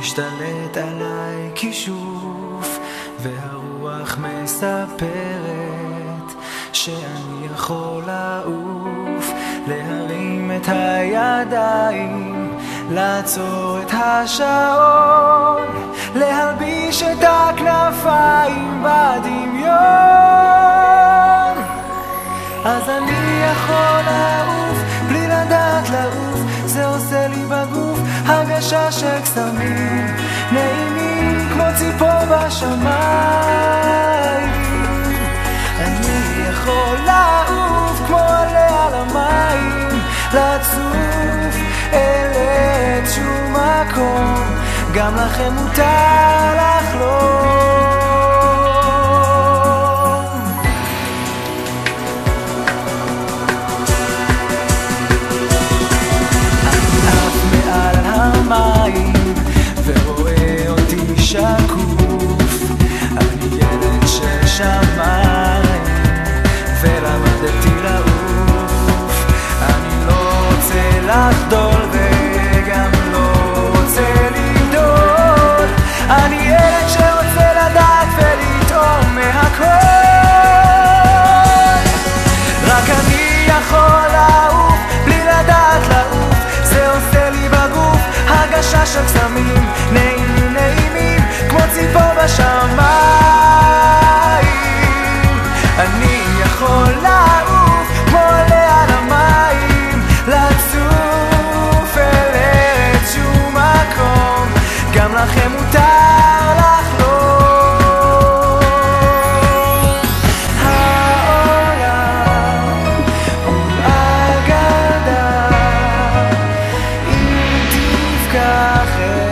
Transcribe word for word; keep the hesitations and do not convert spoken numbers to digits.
משתלט עליי כישוף, והרוח מספרת שאני יכול לעוף, להרים את הידיים, לעצור את השעון, להלביש את הכנפיים בדמיון. אז אני יכול לעוף בלי לדעת לעוף, זה עושה לי בגוף הרגשה של קסמים נעימים כמו ציפור בשמיים. אני יכול לעוף כמו עלה על המים, לצוף אל איזשהו מקום, גם לכם מותר לחלום. מים ורואה אותי שקוף, אני ילד של שמיים ולמדתי לעוף. אני לא רוצה לחדול וגם לא רוצה לגדול, אני ילד שרוצה לדעת ולטעום מהכל. רק אני יכול לעוף בלי לדעת לעוף, זה עושה לי בגוף הרגשה של קסמים נעימים נעימים כמו ציפור בשמיים. אני יכול לעוף כמו עלה על המים, לצוף אל איזשהו מקום, גם לכם מותר לחלום. העולם הוא אגדה, אם תפקח